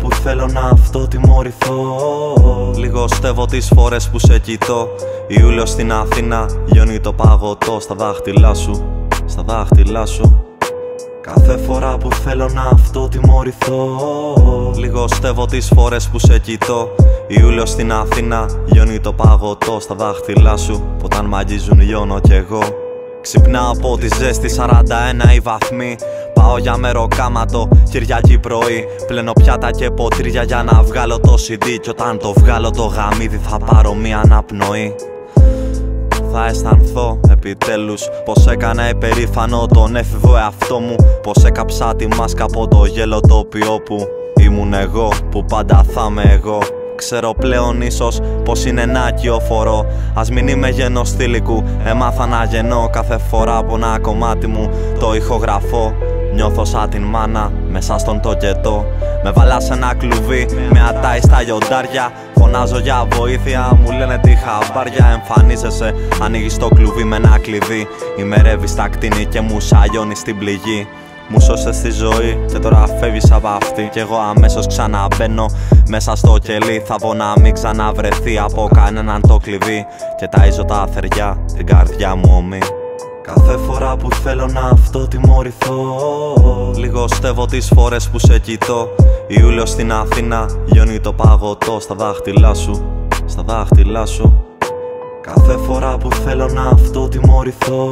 που θέλω να αυτοτιμωρηθώ. Λιγοστεύω τις φορές που σε κοιτώ. Ιούλιος στην Αθήνα, λιώνει το παγωτό στα δάχτυλά σου, στα δάχτυλά σου. Κάθε φορά που θέλω να αυτοτιμωρηθώ. Λιγοστεύω τις φορές που σε κοιτώ. Ιούλιος στην Αθήνα, λιώνει το παγωτό στα δάχτυλά σου. Όταν μ' αγγίζουν λιώνω κι εγώ. Ξυπνάω από τη ζέστη, 41 οι βαθμοί. Πάω για μεροκάματο, Κυριακή πρωί. Πλένω πιάτα και ποτήρια για να βγάλω το CD. Κι όταν το βγάλω το γαμίδι θα πάρω μια αναπνοή. Θα αισθανθώ επιτέλους πως έκανα υπερήφανο τον έφηβο εαυτό μου. Πως έκαψα τη μάσκα από το γέλο τοπίο που ήμουν εγώ, που πάντα θα είμαι εγώ. Ξέρω πλέον ίσως πως είναι ένα κυοφορό. Ας μην είμαι γενοστήλικου, έμαθα να γεννώ. Κάθε φορά από ένα κομμάτι μου το ηχογραφώ. Νιώθω σαν την μάνα μέσα στον τοκετό. Με βάλα σε ένα κλουβί με ατάει στα λιοντάρια. Φωνάζω για βοήθεια, μου λένε τι χαμπάρια. Εμφανίζεσαι, ανοίγεις το κλουβί με ένα κλειδί. Ημερεύεις τα κτίνη και μου σαλιώνεις την πληγή. Μου σώσες τη ζωή και τώρα φεύγεις από αυτή. Κι εγώ αμέσως ξαναμπαίνω μέσα στο κελί. Θα πω να μην ξαναβρεθεί από κανέναν το κλειδί. Και ταΐζω τα θεριά, την καρδιά μου ομή. Κάθε φορά που θέλω να αυτοτιμωρηθώ. Λιγοστεύω τις φορές που σε κοιτώ. Ιούλιος στην Αθήνα, λιώνει το παγωτό στα δάχτυλά σου, στα δάχτυλά σου. Κάθε φορά που θέλω να αυτοτιμωρηθώ.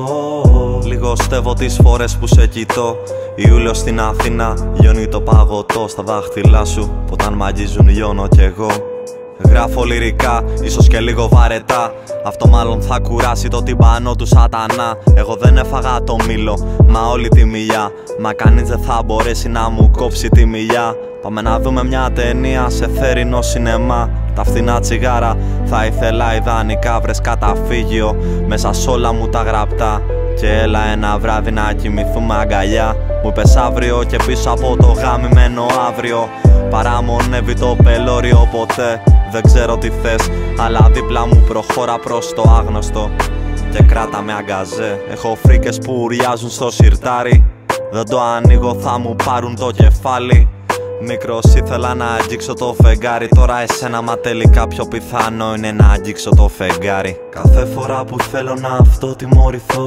Λιγοστεύω τις φορές που σε κοιτώ. Ιούλιος στην Αθήνα, λιώνει το παγωτό στα δάχτυλά σου. Όταν μ' αγγίζουν λιώνω κι εγώ. Γράφω λυρικά, ίσως και λίγο βαρετά. Αυτό μάλλον θα κουράσει το τυμπανό του σατανά. Εγώ δεν έφαγα το μήλο, μα όλη τη μιλιά. Μα κανείς δεν θα μπορέσει να μου κόψει τη μιλιά. Πάμε να δούμε μια ταινία σε θέρινο σινεμά. Τα φθηνά τσιγάρα θα ήθελα ιδανικά. Βρες καταφύγιο μέσα σ' όλα μου τα γραπτά. Και έλα ένα βράδυ να κοιμηθούμε αγκαλιά. Μου πες αύριο και πίσω από το γαμημένο αύριο. Παραμονεύει το πελώριο ποτέ. Δεν ξέρω τι θες, αλλά δίπλα μου προχώρα προς το άγνωστο. Και κράτα με αγκαζέ. Έχω φρίκες που ουριάζουν στο σιρτάρι. Δεν το ανοίγω, θα μου πάρουν το κεφάλι. Μικρός ήθελα να αγγίξω το φεγγάρι. Τώρα εσένα, μα τελικά πιο πιθανό είναι να αγγίξω το φεγγάρι. Κάθε φορά που θέλω να αυτοτιμωρηθώ.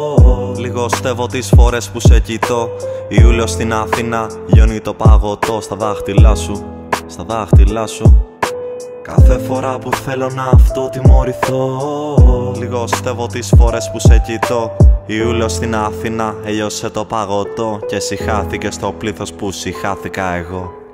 Λιγοστεύω τις φορές που σε κοιτώ. Ιούλιος στην Αθήνα, λιώνει το παγωτό στα δάχτυλά σου, στα δάχτυλά σου. Κάθε φορά που θέλω να αυτοτιμωρηθώ. Λιγοστεύω τις φορές που σε κοιτώ. Ιούλιος στην Αθήνα, έλειωσε το παγωτό. Και εσύ χάθηκες στο πλήθος που συχάθηκα εγώ.